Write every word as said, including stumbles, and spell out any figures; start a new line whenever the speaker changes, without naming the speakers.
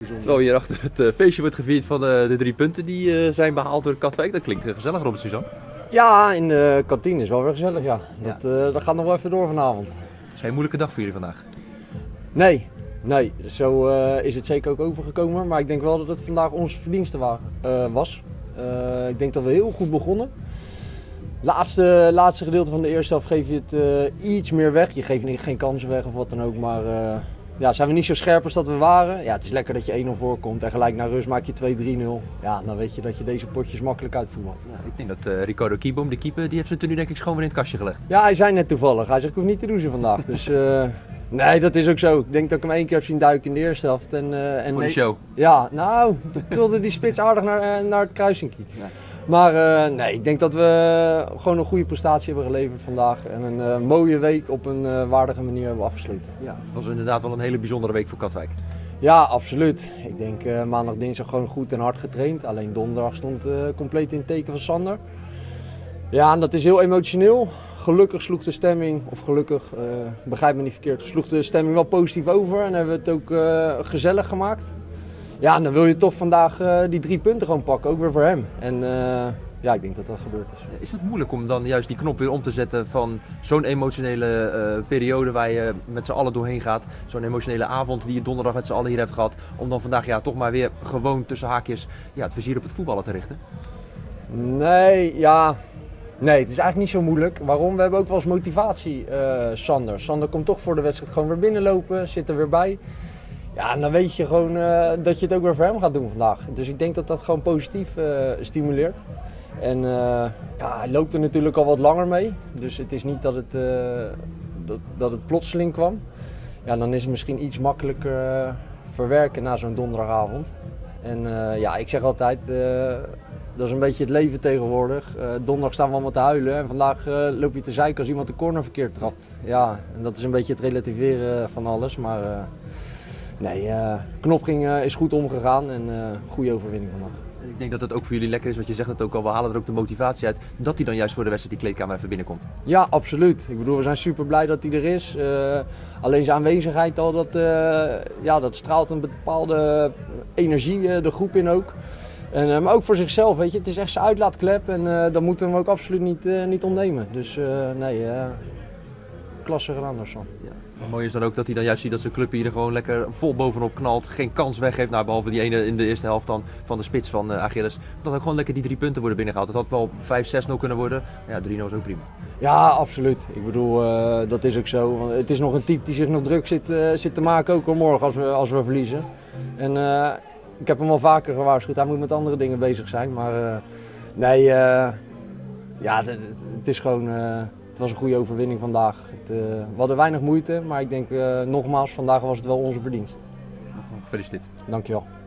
Terwijl hier achter het uh, feestje wordt gevierd van uh, de drie punten die uh, zijn behaald door Katwijk. Dat klinkt uh, gezellig, Robert Suzan.
Ja, in de kantine is wel weer gezellig, ja. Dat,
ja.
Uh, dat gaat nog wel even door vanavond.
Is het een moeilijke dag voor jullie vandaag?
Nee, nee. Zo uh, is het zeker ook overgekomen. Maar ik denk wel dat het vandaag onze verdienste wa uh, was. Uh, ik denk dat we heel goed begonnen. Laatste, laatste gedeelte van de eerste helft geef je het uh, iets meer weg. Je geeft niet, geen kansen weg of wat dan ook, maar uh, ja, zijn we niet zo scherp als dat we waren. Ja, het is lekker dat je één nul voorkomt en gelijk naar rust maak je twee drie nul. Ja, dan weet je dat je deze potjes makkelijk uitvoert.
Ja, ik denk dat uh, Ricardo Kieboom, de keeper, die heeft ze toen nu denk ik schoon weer in het kastje gelegd.
Ja, hij zei net toevallig. Hij zegt ik hoef niet te douchen vandaag. Dus uh, nee, dat is ook zo. Ik denk dat ik hem één keer heb zien duiken in de eerste helft. En, uh, en
voor de show?
Ja, nou, toen krulde die spits aardig naar, uh, naar het kruisinkie. Ja. Maar uh, nee, ik denk dat we gewoon een goede prestatie hebben geleverd vandaag. En een uh, mooie week op een uh, waardige manier hebben afgesloten.
Ja, het was inderdaad wel een hele bijzondere week voor Katwijk.
Ja, absoluut. Ik denk uh, maandag, dinsdag gewoon goed en hard getraind. Alleen donderdag stond uh, compleet in het teken van Sander. Ja, en dat is heel emotioneel. Gelukkig sloeg de stemming, of gelukkig, uh, begrijp me niet verkeerd, sloeg de stemming wel positief over. En hebben we het ook uh, gezellig gemaakt. Ja, en dan wil je toch vandaag uh, die drie punten gewoon pakken, ook weer voor hem. En uh, ja, ik denk dat dat gebeurd is.
Is het moeilijk om dan juist die knop weer om te zetten van zo'n emotionele uh, periode waar je met z'n allen doorheen gaat? Zo'n emotionele avond die je donderdag met z'n allen hier hebt gehad. Om dan vandaag ja, toch maar weer gewoon tussen haakjes ja, het vizier op het voetballen te richten?
Nee, ja... Nee, het is eigenlijk niet zo moeilijk. Waarom? We hebben ook wel eens motivatie, uh, Sander. Sander komt toch voor de wedstrijd gewoon weer binnenlopen, zit er weer bij. Ja, en dan weet je gewoon uh, dat je het ook weer voor hem gaat doen vandaag. Dus ik denk dat dat gewoon positief uh, stimuleert. En uh, ja, hij loopt er natuurlijk al wat langer mee. Dus het is niet dat het, uh, dat, dat het plotseling kwam. Ja, dan is het misschien iets makkelijker uh, verwerken na zo'n donderdagavond. En uh, ja, ik zeg altijd, uh, dat is een beetje het leven tegenwoordig. Uh, donderdag staan we allemaal te huilen en vandaag uh, loop je te zeiken als iemand de corner verkeerd trapt. Ja, en dat is een beetje het relativeren van alles. Maar uh, nee, uh, knop ging, uh, is goed omgegaan en uh, goede overwinning vandaag.
Ik denk dat het ook voor jullie lekker is, want je zegt het ook al, we halen er ook de motivatie uit dat hij dan juist voor de wedstrijd die kleedkamer even binnenkomt.
Ja, absoluut. Ik bedoel, we zijn super blij dat hij er is. Uh, alleen zijn aanwezigheid al, dat, uh, ja, dat straalt een bepaalde energie uh, de groep in ook. En, uh, maar ook voor zichzelf, weet je. Het is echt zijn uitlaatklep en uh, dat moeten we hem ook absoluut niet, uh, niet ontnemen. Dus uh, nee, uh, klasse gedaan door Sam.
Ja. Maar mooi is dan ook dat hij dan juist ziet dat zijn club hier er gewoon lekker vol bovenop knalt. Geen kans weggeeft, nou, behalve die ene in de eerste helft dan van de spits van uh, Achilles. Dat ook gewoon lekker die drie punten worden binnengehaald. Het had wel vijf zes nul kunnen worden. Ja, drie nul is ook prima.
Ja, absoluut. Ik bedoel, uh, dat is ook zo. Want het is nog een type die zich nog druk zit, uh, zit te maken, ook al morgen als we, als we verliezen. En uh, ik heb hem al vaker gewaarschuwd, hij moet met andere dingen bezig zijn. Maar uh, nee, uh, ja, het, het is gewoon... Uh, Het was een goede overwinning vandaag. Het, uh, we hadden weinig moeite, maar ik denk uh, nogmaals, vandaag was het wel onze verdienst.
Gefeliciteerd.
Dankjewel.